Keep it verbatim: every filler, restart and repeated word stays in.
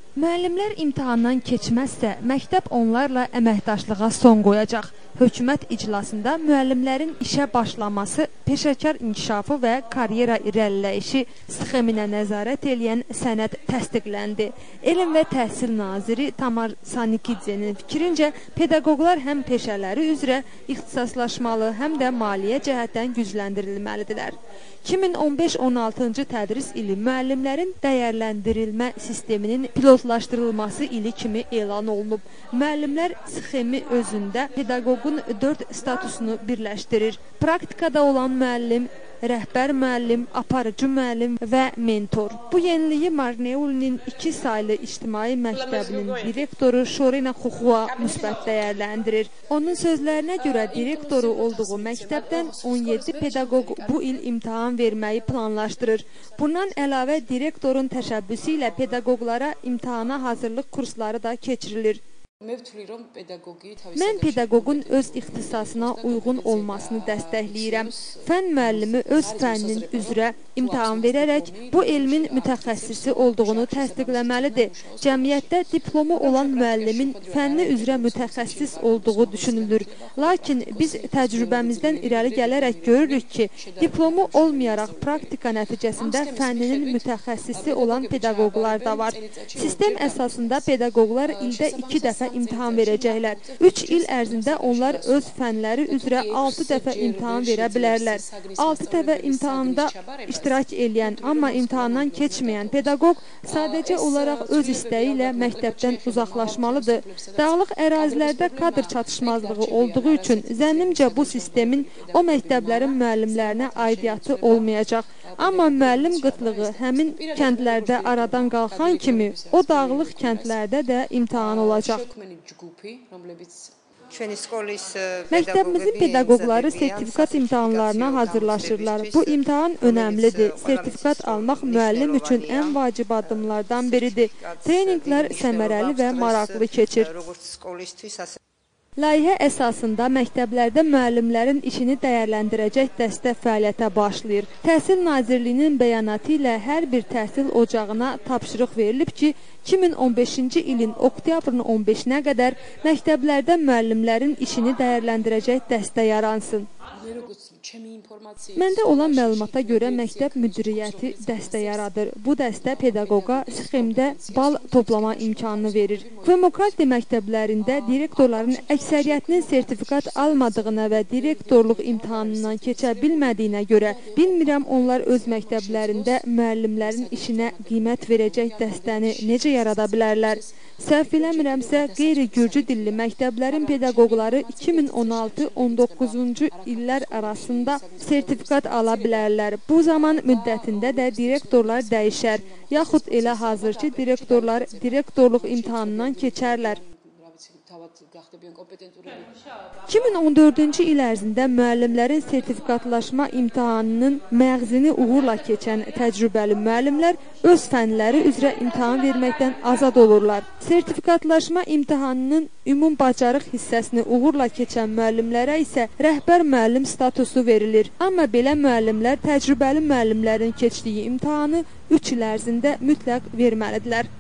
Müəllimlər imtahandan keçməzsə, məktəb onlarla əməkdaşlığa son qoyacaq. Hökumət iclasında müəllimlərin işə başlaması, peşəkar inkişafı və karyera irəliləyişi sxeminə nəzarət edən sənəd təsdiqləndi. Elm və Təhsil naziri Tamar Sanikidzenin fikrincə, pedaqoqlar həm peşələri üzrə ixtisaslaşmalı, həm də maliyyə cəhətdən gücləndirilməlidirlər. iki min on beş on altıncı tədris ili müəllimlərin dəyərləndirilmə sisteminin pilotlaşdırılması ili kimi elan olunub. Müəllimlər sxemi özündə pedaqoqun dörd statusunu birləşdirir. Praktikada olan müəllim, rəhbər müəllim, aparıcı müəllim və mentor. Bu yeniliyi Marneulinin iki saylı ictimai məktəbinin direktoru Şorina Xuxua müsbət dəyərləndirir. Onun sözlərinə görə direktoru olduğu məktəbdən on yeddi pedaqoq bu il imtahan verməyi planlaşdırır. Bundan əlavə direktorun təşəbbüsü ilə pedaqoqlara imtahana hazırlıq kursları da keçirilir. Mən pedaqoqun öz ixtisasına uyğun olmasını dəstəkləyirəm. Fən müəllimi öz fənnin üzrə imtahan verərək bu elmin mütəxəssisi olduğunu təsdiqləməlidir. Cəmiyyətdə diplomu olan müəllimin fənni üzrə mütəxəssis olduğu düşünülür. Lakin biz təcrübəmizdən irəli gələrək görürük ki, diplomu olmayaraq praktika nəticəsində fənninin mütəxəssisi olan pedaqoqlar da var. Sistem əsasında pedaqoqlar ildə iki dəfə imtahan verəcəklər. üç il ərzində onlar öz fənləri üzrə altı dəfə imtahan verə bilərlər. altı dəfə imtahanda iştirak edən, amma imtahandan keçməyən pedaqoq sadəcə olaraq öz istəyi ilə məktəbdən uzaqlaşmalıdır. Dağlıq ərazilərdə kadr çatışmazlığı olduğu üçün zənnimcə bu sistemin o məktəblərin müəllimlərinə aidiyyatı olmayacaq. Amma müəllim qıtlığı həmin kəndlərdə aradan qalxan kimi o dağlıq kəndlərdə də imtahan olacaq. Məktəbimizin pedaqoqları sertifikat imtahanlarına hazırlaşırlar. Bu imtahan önəmlidir. Sertifikat almaq müəllim üçün ən vacib addımlardan biridir. Treninqlər səmərəli və maraqlı keçir. Layihə əsasında məktəblərdə müəllimlərin işini dəyərləndirəcək dəstə fəaliyyətə başlayır. Təhsil Nazirliyinin bəyanatı ilə hər bir təhsil ocağına tapşırıq verilib ki, iki min on beşinci ilin oktyabrın on beşinə qədər məktəblərdə müəllimlərin işini dəyərləndirəcək dəstə yaransın. Məndə olan məlumata görə məktəb müdiriyyəti dəstə yaradır. Bu dəstə pedaqoqa sxemdə bal toplama imkanını verir. Demokratiya məktəblərində direktorların əksəriyyətinin sertifikat almadığına və direktorluq imtahanından keçə bilmədiyinə görə, bilmirəm onlar öz məktəblərində müəllimlərin işinə qiymət verəcək dəstəni necə yarada bilərlər? Səhv eləmirəmsə, qeyri-gürcü dilli məktəblərin pedaqoqları iki min on altı on doqquzuncu illər arasında sertifikat ala bilərlər. Bu zaman müddətində də direktorlar dəyişər, yaxud elə hazırki direktorlar direktorluq imtahanından keçərlər. iki min on dördüncü il ərzində müəllimlərin sertifikatlaşma imtahanının məğzini uğurla keçən təcrübəli müəllimlər öz fənləri üzrə imtahan verməkdən azad olurlar. Sertifikatlaşma imtahanının ümum bacarıq hissəsini uğurla keçən müəllimlərə isə rəhbər müəllim statusu verilir. Amma belə müəllimlər təcrübəli müəllimlərin keçdiyi imtahanı üç il ərzində mütləq verməlidirlər.